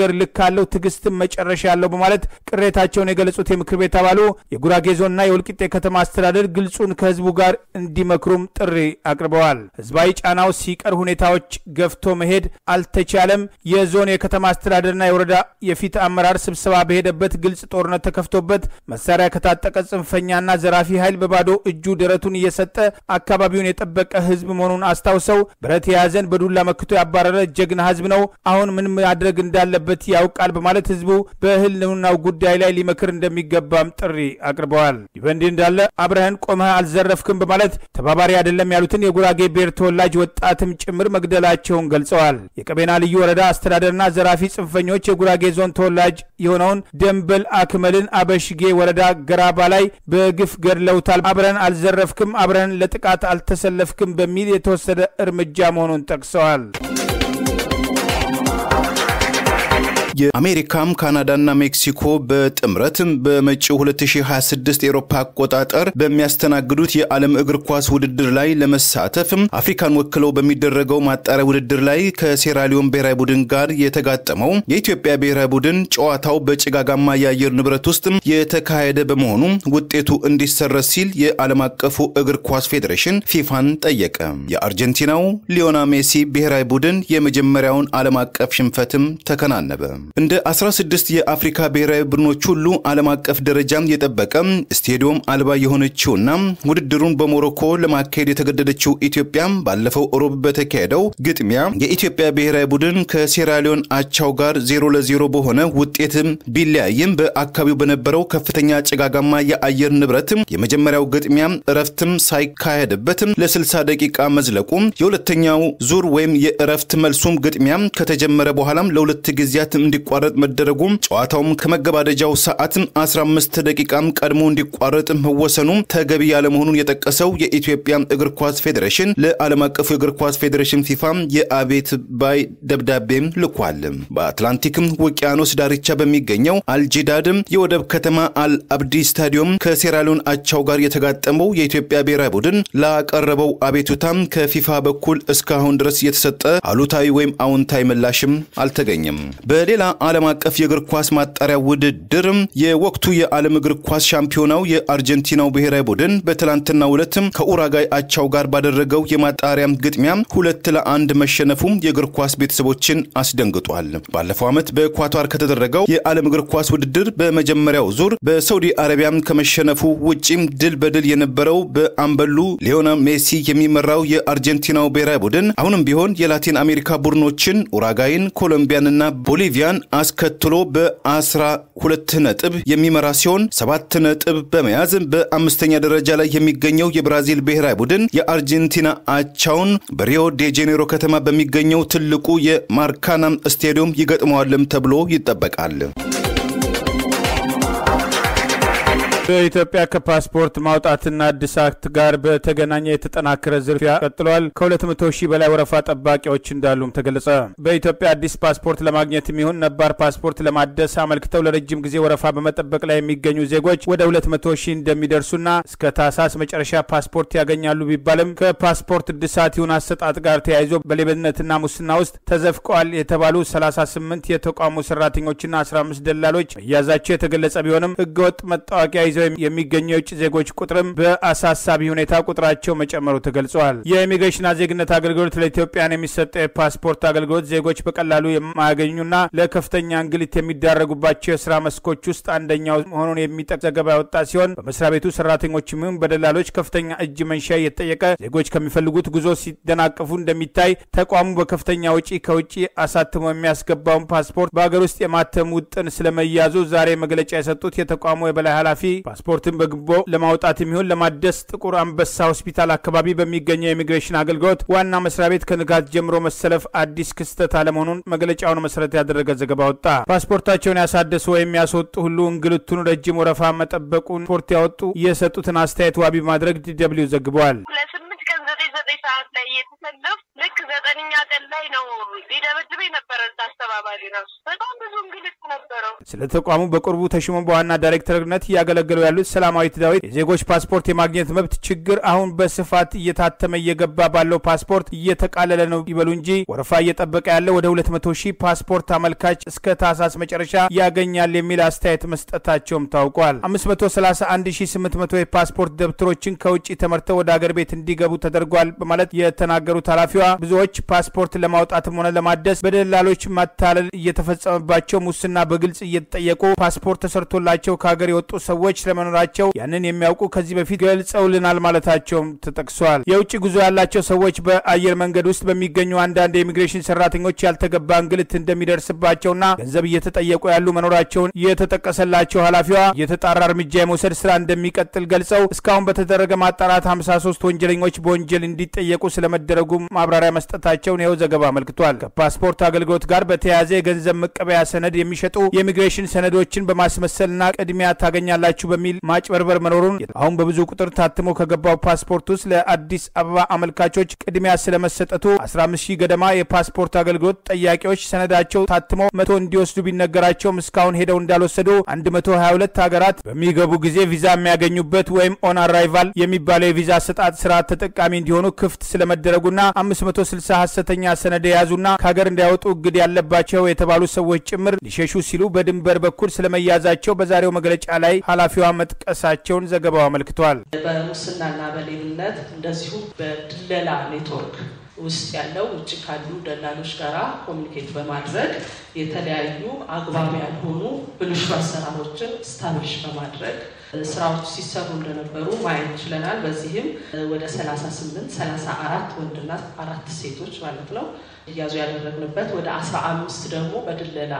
ነገር ልክ አለው ትግስት መጨረሻ ያለው በማለት ቅሬታቸውን የገለጹት የምክር ቤት አባሉ የጉራጌ ዞንና የወልቂጤ ከተማ አስተዳደር ግልጹን ከህዝቡ ጋር እንዲመክሩም ጥሪ አቅርበዋል። ህዝባዊ ጫናው ሲቀር ሁኔታዎች ገፍቶ መሄድ አልተቻለም። የዞን የከተማ አስተዳደርና የወረዳ የፊት አመራር ስብሰባ በሄደበት ግልጽ ጦርነት ተከፍቶበት መሳሪያ ከታጠቀ ጽንፈኛና ዘራፊ ኃይል በባዶ እጁ ደረቱን እየሰጠ አካባቢውን የጠበቀ ህዝብ መሆኑን አስታውሰው ብረት የያዘን በዱላ መክቶ ያባረረ ጀግና ህዝብ ነው፣ አሁን ምን ማድረግ እንዳለበት ያውቃል በማለት ህዝቡ በህልውናው ጉዳይ ላይ ሊመክር እንደሚገባም ጥሪ አቅርበዋል። ይበንዲ እንዳለ አብረህን ቆመህ አልዘረፍክም በማለት ተባባሪ አይደለም ያሉትን የጉራጌ ብሔር ተወላጅ ወጣትም ጭምር መግደላቸውን ገልጸዋል። የቀቤና ልዩ ወረዳ አስተዳደርና ዘራፊ ጽንፈኞች የጉራጌ ዞን ተወላጅ የሆነውን ደንበል አክመልን አበሽጌ ወረዳ ገራባ ላይ በግፍ ገድለውታል። አብረን አልዘረፍክም፣ አብረን ለጥቃት አልተሰለፍክም በሚል የተወሰደ እርምጃ መሆኑን ጠቅሰዋል። የአሜሪካም ካናዳና ሜክሲኮ በጥምረት በመጪው ሁለት ሺህ ሃያ ስድስት የአውሮፓ አቆጣጠር በሚያስተናግዱት የዓለም እግር ኳስ ውድድር ላይ ለመሳተፍ አፍሪካን ወክለው በሚደረገው ማጣሪያ ውድድር ላይ ከሴራሊዮን ብሔራዊ ቡድን ጋር የተጋጠመው የኢትዮጵያ ብሔራዊ ቡድን ጨዋታው በጭጋጋማ የአየር ንብረት ውስጥ የተካሄደ በመሆኑ ውጤቱ እንዲሰረዝ ሲል የዓለም አቀፉ እግር ኳስ ፌዴሬሽን ፊፋን ጠየቀ። የአርጀንቲናው ሊዮኔል ሜሲ ብሔራዊ ቡድን የመጀመሪያውን ዓለም አቀፍ ሽንፈትም ተከናነበ። እንደ አስራ ስድስት የአፍሪካ ብሔራዊ ቡድኖች ሁሉ ዓለም አቀፍ ደረጃም የጠበቀ ስቴዲየም አልባ የሆነችውና ውድድሩን በሞሮኮ ለማካሄድ የተገደደችው ኢትዮጵያ ባለፈው ሮብ በተካሄደው ግጥሚያ የኢትዮጵያ ብሔራዊ ቡድን ከሴራሊዮን አቻው ጋር ዜሮ ለዜሮ በሆነ ውጤትም ቢለያይም በአካባቢው በነበረው ከፍተኛ ጭጋጋማ የአየር ንብረት የመጀመሪያው ግጥሚያ እረፍትም ሳይካሄድበት ለ60 ደቂቃ መዝለቁ የሁለተኛው ዙር ወይም የእረፍት መልሱም ግጥሚያ ከተጀመረ በኋላም ለሁለት ጊዜያት እንዲቋረጥ መደረጉ ጨዋታውም ከመገባደጃው ሰዓት አስራ አምስት ደቂቃም ቀድሞ እንዲቋረጥ መወሰኑ ተገቢ ያለ መሆኑን የጠቀሰው የኢትዮጵያ እግር ኳስ ፌዴሬሽን ለዓለም አቀፉ እግር ኳስ ፌዴሬሽን ፊፋ የአቤት ባይ ደብዳቤም ልኳል። በአትላንቲክም ውቅያኖስ ዳርቻ በሚገኘው አልጂዳድ የወደብ ከተማ አልአብዲ ስታዲየም ከሴራሊዮን አቻው ጋር የተጋጠመው የኢትዮጵያ ብሔራዊ ቡድን ላቀረበው አቤቱታም ከፊፋ በኩል እስካሁን ድረስ የተሰጠ አሉታዊ ወይም አዎንታዊ ምላሽም አልተገኘም። በሌላ ዓለም አቀፍ የእግር ኳስ ማጣሪያ ውድድር የወቅቱ የዓለም እግር ኳስ ሻምፒዮናው የአርጀንቲናው ብሔራዊ ቡድን በትላንትናው ዕለት ከኡራጋይ አቻው ጋር ባደረገው የማጣሪያ ግጥሚያ ሁለት ለአንድ መሸነፉ የእግር ኳስ ቤተሰቦችን አስደንግጧል። ባለፈው ዓመት በኳታር ከተደረገው የዓለም እግር ኳስ ውድድር በመጀመሪያው ዙር በሳውዲ አረቢያ ከመሸነፉ ውጪ ድል በድል የነበረው በአምበሉ ሊዮኔል ሜሲ የሚመራው የአርጀንቲናው ብሔራዊ ቡድን አሁንም ቢሆን የላቲን አሜሪካ ቡድኖችን ኡራጋይን፣ ኮሎምቢያንና ቦሊቪያን አስከትሎ በአስራ ሁለት ነጥብ የሚመራ ሲሆን ሰባት ነጥብ በመያዝ በአምስተኛ ደረጃ ላይ የሚገኘው የብራዚል ብሔራዊ ቡድን የአርጀንቲና አቻውን በሪዮ ዴ ጄኔሮ ከተማ በሚገኘው ትልቁ የማራካና ስታዲየም ይገጥመዋልም ተብሎ ይጠበቃል። በኢትዮጵያ ከፓስፖርት ማውጣትና አዲሳት ጋር በተገናኘ የተጠናከረ ዝርፊያ ቀጥሏል። ከሁለት መቶ ሺህ በላይ ወረፋ ጠባቂዎች እንዳሉም ተገለጸ። በኢትዮጵያ አዲስ ፓስፖርት ለማግኘት የሚሆን ነባር ፓስፖርት ለማደስ አመልክተው ለረጅም ጊዜ ወረፋ በመጠበቅ ላይ የሚገኙ ዜጎች ወደ ሁለት መቶ ሺህ እንደሚደርሱና እስከ ታህሳስ መጨረሻ ፓስፖርት ያገኛሉ ቢባልም ከፓስፖርት እድሳት ይሁን አሰጣጥ ጋር ተያይዞ በሌብነትና ሙስና ውስጥ ተዘፍቀዋል የተባሉ ሰላሳ ስምንት የተቋሙ ሰራተኞችና አስራ አምስት ደላሎች መያዛቸው የተገለጸ ቢሆንም ህገወጥ መታወቂያ የሚገኙ የውጭ ዜጎች ቁጥርም በአሳሳቢ ሁኔታ ቁጥራቸው መጨመሩ ተገልጿል። የኢሚግሬሽንና ዜግነት አገልግሎት ለኢትዮጵያን የሚሰጠው የፓስፖርት አገልግሎት ዜጎች በቀላሉ የማያገኙና ለከፍተኛ እንግልት የሚዳረጉባቸው የስራ መስኮች ውስጥ አንደኛው መሆኑን የሚጠቅስ ዘገባ ያወጣ ሲሆን በመስሪያ ቤቱ ሰራተኞችም በደላሎች ከፍተኛ እጅ መንሻ እየተጠየቀ ዜጎች ከሚፈልጉት ጉዞ ሲደናቀፉ እንደሚታይ ተቋሙ በከፍተኛ ወጪ ከውጪ አሳትሞ የሚያስገባውን ፓስፖርት በአገር ውስጥ የማተም ውጥን ስለመያዙ ዛሬ መግለጫ የሰጡት የተቋሙ የበላይ ኃላፊ ፓስፖርትን በግቦ ለማውጣት የሚሆን ለማደስ ጥቁር አንበሳ ሆስፒታል አካባቢ በሚገኘው የኢሚግሬሽን አገልግሎት ዋና መስሪያ ቤት ከንጋት ጀምሮ መሰለፍ አዲስ ክስተት አለመሆኑን መግለጫውን መሰረት ያደረገ ዘገባ ወጣ። ፓስፖርታቸውን ያሳደሱ ወይም ያስወጡ ሁሉ እንግልቱን ረጅም ወረፋ መጠበቁን ፖርት ያወጡ የሰጡትን አስተያየት ዋቢ ማድረግ ዲደብሊው ዘግቧል። ለስምንት ቀን ዘጠኝ ዘጠኝ ሰዓት ላይ እየተሰለፍ ልክ ዘጠነኛ ቀን ላይ ነው ሊደበድበኝ ነበር። አስተባባሪ ራሱ በጣም ብዙ እንግልት ነበረው። ስለ ተቋሙ በቅርቡ ተሽሞ በዋና ዳይሬክተርነት እያገለገሉ ያሉት ሰላማዊት ዳዊት የዜጎች ፓስፖርት የማግኘት መብት ችግር አሁን በስፋት እየታተመ እየገባ ባለው ፓስፖርት እየተቃለለ ነው ይበሉ እንጂ ወረፋ እየጠበቀ ያለው ወደ ሁለት መቶ ሺህ ፓስፖርት አመልካች እስከ ታህሳስ መጨረሻ ያገኛል የሚል አስተያየት መስጠታቸውም ታውቋል። አምስት መቶ ሰላሳ አንድ ሺህ ስምንት መቶ የፓስፖርት ደብተሮችን ከውጪ ተመርተው ወደ አገር ቤት እንዲገቡ ተደርጓል በማለት የተናገሩት ኃላፊዋ ብዙዎች ፓስፖርት ለማውጣትም ሆነ ለማደስ በደላሎች ማታለል እየተፈጸመባቸው ሙስና በግልጽ እየተጠየቁ ፓስፖርት ተሰርቶላቸው ከሀገር የወጡ ሰዎች ለመኖራቸው ያንን የሚያውቁ ከዚህ በፊት ገልጸውልናል ማለታቸውም ተጠቅሷል። የውጭ ጉዞ ያላቸው ሰዎች በአየር መንገድ ውስጥ በሚገኙ አንዳንድ የኢሚግሬሽን ሰራተኞች ያልተገባ እንግልት እንደሚደርስባቸውና ገንዘብ እየተጠየቁ ያሉ መኖራቸውን የተጠቀሰላቸው ኃላፊዋ የተጣራ እርምጃ የመውሰድ ስራ እንደሚቀጥል ገልጸው እስካሁን በተደረገ ማጣራት ሃምሳ ሶስት ወንጀለኞች በወንጀል እንዲጠየቁ ስለመደረጉ ማብራሪያ መስጠታቸውን ይኸው ዘገባ አመልክቷል። ከፓስፖርት አገልግሎት ጋር በተያያዘ የገንዘብ መቀበያ ሰነድ የሚሸጡ የኢሚግሬሽን ሰነዶችን በማስመሰልና ቅድሚያ ታገኛላችሁ በሚል ማጭበርበር መኖሩን አሁን በብዙ ቁጥር ታትሞ ከገባው ፓስፖርት ውስጥ ለአዲስ አበባ አመልካቾች ቅድሚያ ስለመሰጠቱ አስራ አምስት ሺህ ገደማ የፓስፖርት አገልግሎት ጠያቂዎች ሰነዳቸው ታትሞ መቶ እንዲወስዱ ቢነገራቸውም እስካሁን ሄደው እንዳልወሰዱ አንድ መቶ ሀያ ሁለት ሀገራት በሚገቡ ጊዜ ቪዛ የሚያገኙበት ወይም ኦን አራይቫል የሚባለው የቪዛ አሰጣጥ ስርዓት ተጠቃሚ እንዲሆኑ ክፍት ስለመደረጉና አምስት መቶ ስልሳ ሐሰተኛ ሰነድ የያዙና ከሀገር እንዳይወጡ እግድ ያለባቸው የተባሉ ሰዎች ጭምር ሊሸሹ ሲሉ በድንበር በኩል ስለመያዛቸው በዛሬው መግለጫ ላይ ኃላፊዋ መጥቀሳቸውን ዘገባው አመልክቷል። በሙስናና በሌብነት እንደዚሁ በድለላ ኔትወርክ ውስጥ ያለው ውጭ ካሉ ደላሎች ጋራ ኮሙኒኬት በማድረግ የተለያዩ አግባብ ያልሆኑ ብልሹ አሰራሮችን ስታብሊሽ በማድረግ ስራዎች ሲሰሩ እንደነበሩ ማየት ይችላል። በዚህም ወደ ሰላሳ ስምንት ሰላሳ አራት ወንድና አራት ሴቶች ማለት ነው ያዙ ያደረግንበት ወደ አስራ አምስት ደግሞ በድለላ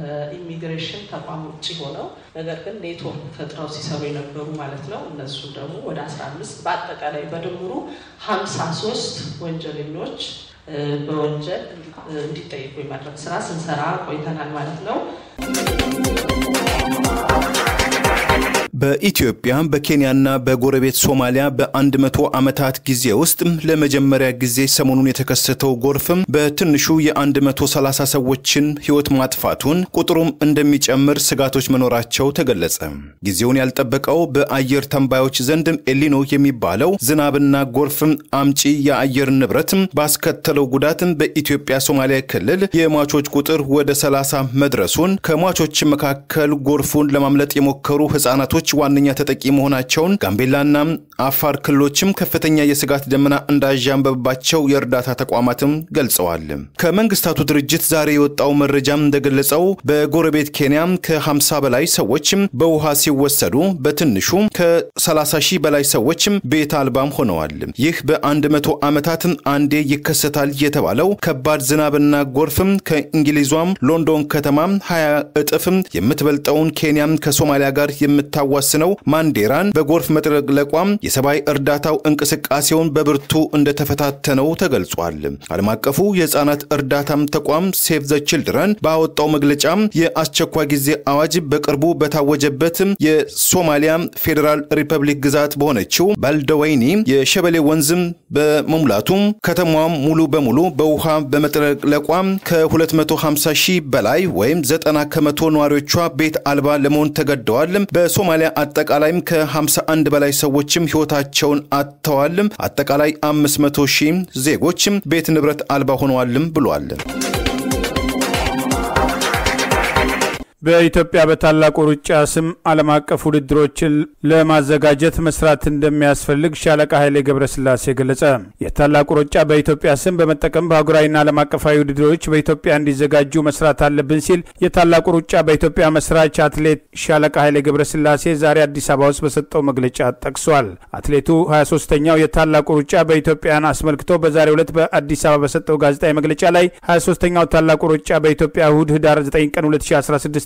ኢሚግሬሽን ተቋም ውጪ ሆነው ነገር ግን ኔትወርክ ፈጥረው ሲሰሩ የነበሩ ማለት ነው እነሱ ደግሞ ወደ አስራ አምስት በአጠቃላይ በድምሩ ሃምሳ ሶስት ወንጀለኞች በወንጀል እንዲጠየቁ የማድረግ ስራ ስንሰራ ቆይተናል ማለት ነው። በኢትዮጵያ በኬንያና በጎረቤት ሶማሊያ በአንድ መቶ ዓመታት ጊዜ ውስጥ ለመጀመሪያ ጊዜ ሰሞኑን የተከሰተው ጎርፍም በትንሹ የአንድ መቶ ሰላሳ ሰዎችን ህይወት ማጥፋቱን ቁጥሩም እንደሚጨምር ስጋቶች መኖራቸው ተገለጸ። ጊዜውን ያልጠበቀው በአየር ተንባዮች ዘንድ ኤሊኖ የሚባለው ዝናብና ጎርፍም አምጪ የአየር ንብረትም ባስከተለው ጉዳትም በኢትዮጵያ ሶማሊያ ክልል የሟቾች ቁጥር ወደ ሰላሳ መድረሱን ከሟቾች መካከል ጎርፉን ለማምለጥ የሞከሩ ህፃናቶች ዋነኛ ተጠቂ መሆናቸውን ጋምቤላና አፋር ክልሎችም ከፍተኛ የስጋት ደመና እንዳያንበባቸው የእርዳታ ተቋማትም ገልጸዋል። ከመንግስታቱ ድርጅት ዛሬ የወጣው መረጃም እንደገለጸው በጎረቤት ኬንያ ከ50 በላይ ሰዎች በውሃ ሲወሰዱ በትንሹ ከ30 ሺህ በላይ ሰዎች ቤት አልባም ሆነዋል። ይህ በ100 ዓመታት አንዴ ይከሰታል የተባለው ከባድ ዝናብና ጎርፍም ከእንግሊዟም ሎንዶን ከተማ ሀያ እጥፍ የምትበልጠውን ኬንያ ከሶማሊያ ጋር የምታዋስነው ማንዴራን በጎርፍ መጥለቅለቋም የሰብአዊ እርዳታው እንቅስቃሴውን በብርቱ እንደተፈታተነው ተገልጿል። ዓለም አቀፉ የህፃናት እርዳታም ተቋም ሴቭ ዘ ቺልድረን ባወጣው መግለጫ የአስቸኳይ ጊዜ አዋጅ በቅርቡ በታወጀበት የሶማሊያ ፌደራል ሪፐብሊክ ግዛት በሆነችው ባልደወይኒ የሸበሌ ወንዝም በመሙላቱ ከተማዋ ሙሉ በሙሉ በውሃ በመጥለቅለቋም ከ250 ሺህ በላይ ወይም ዘጠና ከመቶ ነዋሪዎቿ ቤት አልባ ለመሆን ተገደዋል። በሶማሊያ አጠቃላይም ከ51 በላይ ሰዎችም ህይወታቸውን አጥተዋል። አጠቃላይ አምስት መቶ ሺህ ዜጎችም ቤት ንብረት አልባ ሆነዋልም ብሏል። በኢትዮጵያ በታላቁ ሩጫ ስም ዓለም አቀፍ ውድድሮችን ለማዘጋጀት መስራት እንደሚያስፈልግ ሻለቃ ኃይሌ ገብረስላሴ ገለጸ። የታላቁ ሩጫ በኢትዮጵያ ስም በመጠቀም በአህጉራዊና ዓለም አቀፋዊ ውድድሮች በኢትዮጵያ እንዲዘጋጁ መስራት አለብን ሲል የታላቁ ሩጫ በኢትዮጵያ መስራች አትሌት ሻለቃ ኃይሌ ገብረስላሴ ዛሬ አዲስ አበባ ውስጥ በሰጠው መግለጫ ጠቅሷል። አትሌቱ ሀያ ሶስተኛው የታላቁ ሩጫ በኢትዮጵያን አስመልክቶ በዛሬው ዕለት በአዲስ አበባ በሰጠው ጋዜጣዊ መግለጫ ላይ ሀያ ሶስተኛው ታላቁ ሩጫ በኢትዮጵያ እሁድ ህዳር ዘጠኝ ቀን ሁለት ሺህ አስራ ስድስት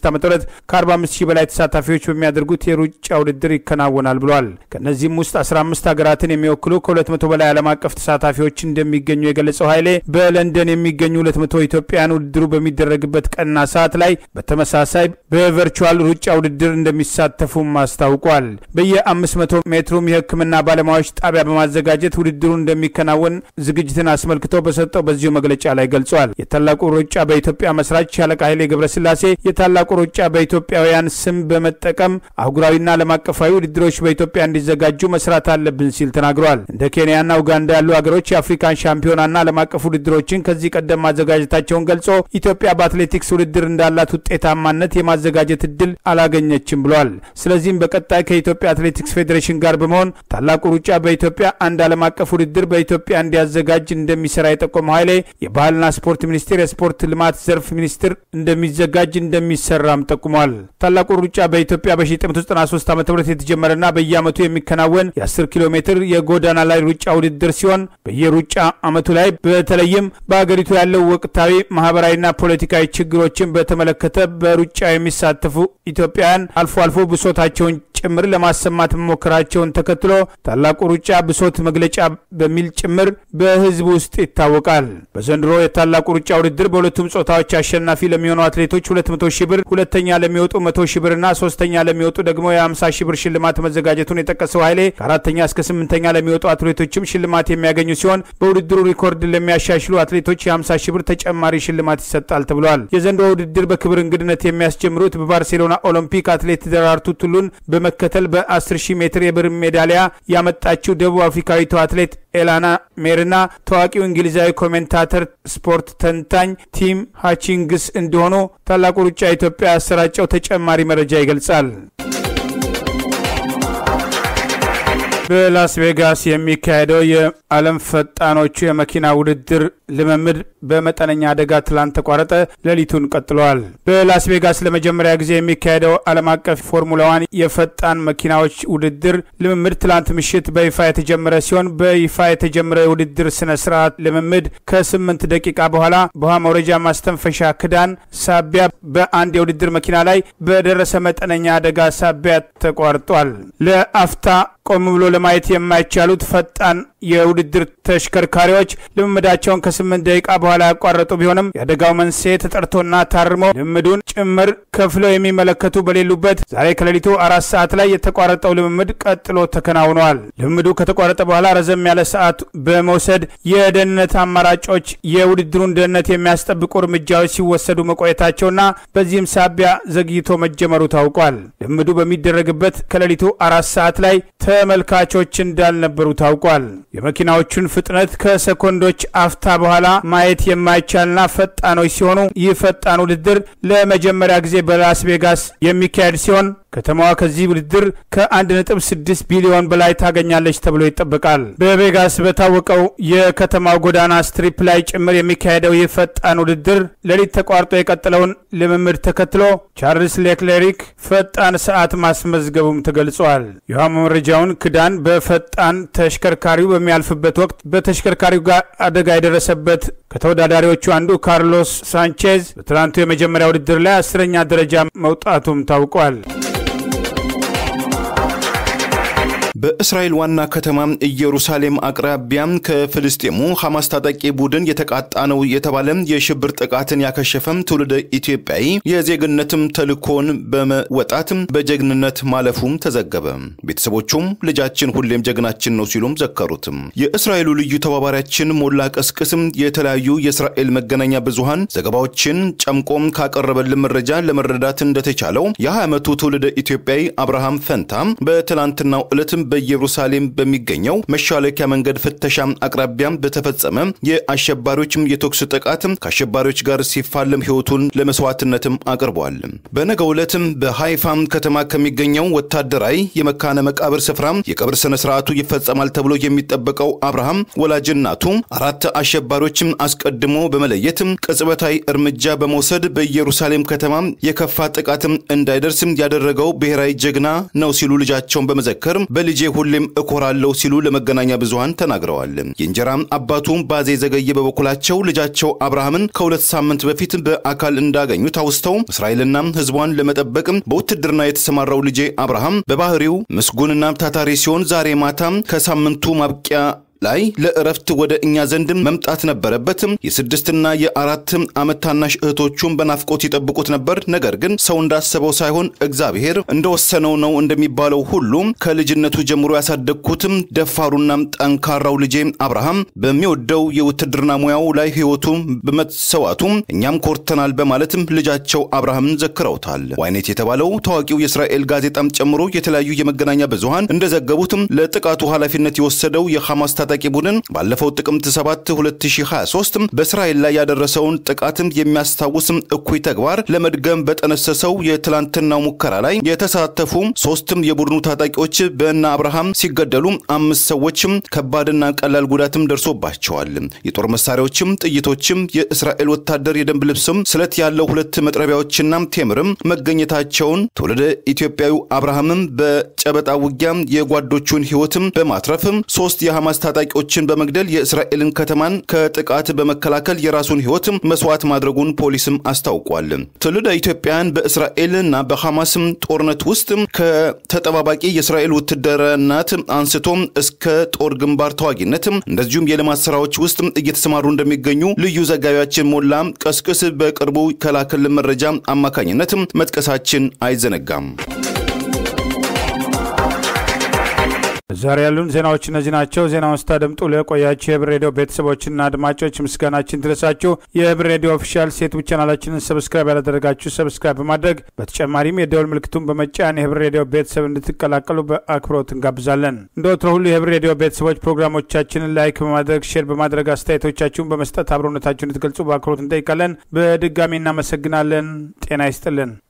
ዓ.ም ከ45 ሺህ በላይ ተሳታፊዎች በሚያደርጉት የሩጫ ውድድር ይከናወናል ብሏል። ከነዚህም ውስጥ አስራ አምስት ሀገራትን የሚወክሉ ከሁለት መቶ በላይ ዓለም አቀፍ ተሳታፊዎች እንደሚገኙ የገለጸው ኃይሌ በለንደን የሚገኙ ሁለት መቶ ኢትዮጵያውያን ውድድሩ በሚደረግበት ቀንና ሰዓት ላይ በተመሳሳይ በቨርቹዋል ሩጫ ውድድር እንደሚሳተፉም አስታውቋል። በየ500 ሜትሩም የሕክምና ባለሙያዎች ጣቢያ በማዘጋጀት ውድድሩ እንደሚከናወን ዝግጅትን አስመልክቶ በሰጠው በዚሁ መግለጫ ላይ ገልጿል። የታላቁ ሩጫ በኢትዮጵያ መስራች ሻለቃ ኃይሌ ገብረስላሴ የታላቁ ሩጫ በኢትዮጵያውያን ስም በመጠቀም አህጉራዊና ዓለም አቀፋዊ ውድድሮች በኢትዮጵያ እንዲዘጋጁ መስራት አለብን ሲል ተናግሯል። እንደ ኬንያና ኡጋንዳ ያሉ ሀገሮች የአፍሪካን ሻምፒዮናና ዓለም አቀፍ ውድድሮችን ከዚህ ቀደም ማዘጋጀታቸውን ገልጾ ኢትዮጵያ በአትሌቲክስ ውድድር እንዳላት ውጤታማነት የማዘጋጀት እድል አላገኘችም ብሏል። ስለዚህም በቀጣይ ከኢትዮጵያ አትሌቲክስ ፌዴሬሽን ጋር በመሆን ታላቁ ሩጫ በኢትዮጵያ አንድ ዓለም አቀፍ ውድድር በኢትዮጵያ እንዲያዘጋጅ እንደሚሰራ የጠቆመው ኃይሌ የባህልና ስፖርት ሚኒስቴር የስፖርት ልማት ዘርፍ ሚኒስትር እንደሚዘጋጅ እንደሚሰራም ጠቁሟል። ታላቁ ሩጫ በኢትዮጵያ በ1993 ዓ.ም የተጀመረና በየዓመቱ የሚከናወን የ10 ኪሎ ሜትር የጎዳና ላይ ሩጫ ውድድር ሲሆን በየሩጫ ዓመቱ ላይ በተለይም በአገሪቱ ያለው ወቅታዊ ማህበራዊና ፖለቲካዊ ችግሮችን በተመለከተ በሩጫ የሚሳተፉ ኢትዮጵያውያን አልፎ አልፎ ብሶታቸውን ጭምር ለማሰማት መሞከራቸውን ተከትሎ ታላቁ ሩጫ ብሶት መግለጫ በሚል ጭምር በህዝብ ውስጥ ይታወቃል። በዘንድሮ የታላቁ ሩጫ ውድድር በሁለቱም ጾታዎች አሸናፊ ለሚሆኑ አትሌቶች ሁለት መቶ ሺህ ብር፣ ሁለተኛ ለሚወጡ መቶ ሺህ ብርና ሶስተኛ ለሚወጡ ደግሞ የ50 ሺህ ብር ሽልማት መዘጋጀቱን የጠቀሰው ኃይሌ ከአራተኛ እስከ ስምንተኛ ለሚወጡ አትሌቶችም ሽልማት የሚያገኙ ሲሆን በውድድሩ ሪኮርድ ለሚያሻሽሉ አትሌቶች የ50 ሺህ ብር ተጨማሪ ሽልማት ይሰጣል ተብሏል። የዘንድሮ ውድድር በክብር እንግድነት የሚያስጀምሩት በባርሴሎና ኦሎምፒክ አትሌት ደራርቱ ቱሉን በመከተል በ10 ሺህ ሜትር የብር ሜዳሊያ ያመጣችው ደቡብ አፍሪካዊቷ አትሌት ኤላና ሜርና ታዋቂው እንግሊዛዊ ኮሜንታተር ስፖርት ተንታኝ ቲም ሃቺንግስ እንደሆኑ ታላቁ ሩጫ ኢትዮጵያ ያሰራጨው ተጨማሪ መረጃ ይገልጻል። በላስ ቬጋስ የሚካሄደው የዓለም ፈጣኖቹ የመኪና ውድድር ልምምድ በመጠነኛ አደጋ ትላንት ተቋረጠ። ሌሊቱን ቀጥሏል። በላስ ቬጋስ ለመጀመሪያ ጊዜ የሚካሄደው ዓለም አቀፍ ፎርሙላ ዋን የፈጣን መኪናዎች ውድድር ልምምድ ትላንት ምሽት በይፋ የተጀመረ ሲሆን በይፋ የተጀመረ የውድድር ስነ ስርዓት ልምምድ ከስምንት ደቂቃ በኋላ በውሃ መውረጃ ማስተንፈሻ ክዳን ሳቢያ በአንድ የውድድር መኪና ላይ በደረሰ መጠነኛ አደጋ ሳቢያ ተቋርጧል። ለአፍታ ቆም ብሎ ለማየት የማይቻሉት ፈጣን የውድድር ተሽከርካሪዎች ልምምዳቸውን ከስምንት ደቂቃ በኋላ ያቋረጡ ቢሆንም የአደጋው መንስኤ ተጠርቶና ታርሞ ልምምዱን ጭምር ከፍለው የሚመለከቱ በሌሉበት ዛሬ ከሌሊቱ አራት ሰዓት ላይ የተቋረጠው ልምምድ ቀጥሎ ተከናውኗል። ልምምዱ ከተቋረጠ በኋላ ረዘም ያለ ሰዓት በመውሰድ የደህንነት አማራጮች የውድድሩን ደህንነት የሚያስጠብቁ እርምጃዎች ሲወሰዱ መቆየታቸውና በዚህም ሳቢያ ዘግይቶ መጀመሩ ታውቋል። ልምምዱ በሚደረግበት ከሌሊቱ አራት ሰዓት ላይ ተመልካቾች እንዳልነበሩ ታውቋል። የመኪናዎቹን ፍጥነት ከሰኮንዶች አፍታ በኋላ ማየት የማይቻልና ፈጣኖች ሲሆኑ ይህ ፈጣን ውድድር ለመጀመሪያ ጊዜ በላስ ቬጋስ የሚካሄድ ሲሆን ከተማዋ ከዚህ ውድድር ከአንድ ነጥብ ስድስት ቢሊዮን በላይ ታገኛለች ተብሎ ይጠበቃል። በቬጋስ በታወቀው የከተማው ጎዳና ስትሪፕ ላይ ጭምር የሚካሄደው ይህ ፈጣን ውድድር ሌሊት ተቋርጦ የቀጠለውን ልምምድ ተከትሎ ቻርልስ ሌክሌሪክ ፈጣን ሰዓት ማስመዝገቡም ተገልጿል። የውሃ መውረጃውን ክዳን በፈጣን ተሽከርካሪው በሚያልፍበት ወቅት በተሽከርካሪው ጋር አደጋ የደረሰበት ከተወዳዳሪዎቹ አንዱ ካርሎስ ሳንቼዝ በትላንቱ የመጀመሪያ ውድድር ላይ አስረኛ ደረጃ መውጣቱም ታውቋል። በእስራኤል ዋና ከተማ ኢየሩሳሌም አቅራቢያ ከፍልስጤሙ ሐማስ ታጣቂ ቡድን የተቃጣ ነው የተባለ የሽብር ጥቃትን ያከሸፈም ትውልደ ኢትዮጵያዊ የዜግነትም ተልኮን በመወጣት በጀግንነት ማለፉም ተዘገበ። ቤተሰቦቹም ልጃችን ሁሌም ጀግናችን ነው ሲሉም ዘከሩት። የእስራኤሉ ልዩ ተባባሪያችን ሞላ ቀስቅስም የተለያዩ የእስራኤል መገናኛ ብዙሃን ዘገባዎችን ጨምቆም ካቀረበልን መረጃ ለመረዳት እንደተቻለው የ20 ዓመቱ ትውልደ ኢትዮጵያዊ አብርሃም ፈንታ በትላንትናው ዕለት በኢየሩሳሌም በሚገኘው መሻለኪያ መንገድ ፍተሻም አቅራቢያም በተፈጸመ የአሸባሪዎችም የተኩስ ጥቃት ከአሸባሪዎች ጋር ሲፋለም ህይወቱን ለመስዋዕትነትም አቅርቧል። በነገው ዕለትም በሃይፋም ከተማ ከሚገኘው ወታደራዊ የመካነ መቃብር ስፍራ የቀብር ስነ ስርዓቱ ይፈጸማል ተብሎ የሚጠበቀው አብርሃም ወላጅናቱ አራት አሸባሪዎችም አስቀድሞ በመለየት ቅጽበታዊ እርምጃ በመውሰድ በኢየሩሳሌም ከተማ የከፋ ጥቃትም እንዳይደርስም ያደረገው ብሔራዊ ጀግና ነው ሲሉ ልጃቸውን በመዘከር በልጅ በልጄ ሁሌም እኮራለሁ ሲሉ ለመገናኛ ብዙሃን ተናግረዋል። የእንጀራ አባቱም ባዜ ዘገየ በበኩላቸው ልጃቸው አብርሃምን ከሁለት ሳምንት በፊት በአካል እንዳገኙት አውስተው እስራኤልና ህዝቧን ለመጠበቅ በውትድርና የተሰማራው ልጄ አብርሃም በባህሪው ምስጉንና ታታሪ ሲሆን ዛሬ ማታ ከሳምንቱ ማብቂያ ላይ ለእረፍት ወደ እኛ ዘንድ መምጣት ነበረበት። የስድስትና የአራት አመት ታናሽ እህቶቹን በናፍቆት ይጠብቁት ነበር። ነገር ግን ሰው እንዳሰበው ሳይሆን እግዚአብሔር እንደወሰነው ነው እንደሚባለው ሁሉ ከልጅነቱ ጀምሮ ያሳደግኩት ደፋሩና ጠንካራው ልጄ አብርሃም በሚወደው የውትድርና ሙያው ላይ ህይወቱ በመሰዋቱ እኛም ኮርተናል በማለት ልጃቸው አብርሃምን ዘክረውታል። ዋይኔት የተባለው ታዋቂው የእስራኤል ጋዜጣም ጨምሮ የተለያዩ የመገናኛ ብዙሃን እንደዘገቡት ለጥቃቱ ኃላፊነት የወሰደው የሐማስ ታጣቂ ቡድን ባለፈው ጥቅምት ሰባት ሁለት ሺህ ሃያ ሶስት በእስራኤል ላይ ያደረሰውን ጥቃት የሚያስታውስ እኩይ ተግባር ለመድገም በተነሰሰው የትላንትናው ሙከራ ላይ የተሳተፉ ሶስትም የቡድኑ ታጣቂዎች በእና አብርሃም ሲገደሉ አምስት ሰዎችም ከባድና ቀላል ጉዳትም ደርሶባቸዋል። የጦር መሳሪያዎችም ጥይቶችም የእስራኤል ወታደር የደንብ ልብስም ስለት ያለው ሁለት መጥረቢያዎችና ቴምርም መገኘታቸውን ትውልደ ኢትዮጵያዊ አብርሃምም በጨበጣ ውጊያ የጓዶቹን ህይወትም በማትረፍም ሶስት የሐማስ ታጣቂዎችን በመግደል የእስራኤልን ከተማን ከጥቃት በመከላከል የራሱን ህይወት መስዋዕት ማድረጉን ፖሊስም አስታውቋል። ትውልደ ኢትዮጵያውያን በእስራኤልና በሐማስ ጦርነት ውስጥ ከተጠባባቂ የእስራኤል ውትድርናት አንስቶ እስከ ጦር ግንባር ተዋጊነት እንደዚሁም የልማት ስራዎች ውስጥ እየተሰማሩ እንደሚገኙ ልዩ ዘጋቢያችን ሞላ ቀስቅስ በቅርቡ ከላከልን መረጃ አማካኝነት መጥቀሳችን አይዘነጋም። ዛሬ ያሉን ዜናዎች እነዚህ ናቸው። ዜናውን ስታደምጡ ለቆያችሁ የህብር ሬዲዮ ቤተሰቦችና አድማጮች ምስጋናችን ድረሳችሁ። የህብር ሬዲዮ ኦፊሻል ዩቲዩብ ቻናላችንን ሰብስክራይብ ያላደረጋችሁ ሰብስክራይብ በማድረግ በተጨማሪም የደወል ምልክቱን በመጫን የህብር ሬዲዮ ቤተሰብ እንድትቀላቀሉ በአክብሮት እንጋብዛለን። እንደወትሮ ሁሉ የህብር ሬዲዮ ቤተሰቦች ፕሮግራሞቻችንን ላይክ በማድረግ ሼር በማድረግ አስተያየቶቻችሁን በመስጠት አብሮነታችሁን እንድትገልጹ በአክብሮት እንጠይቃለን። በድጋሚ እናመሰግናለን። ጤና ይስጥልን።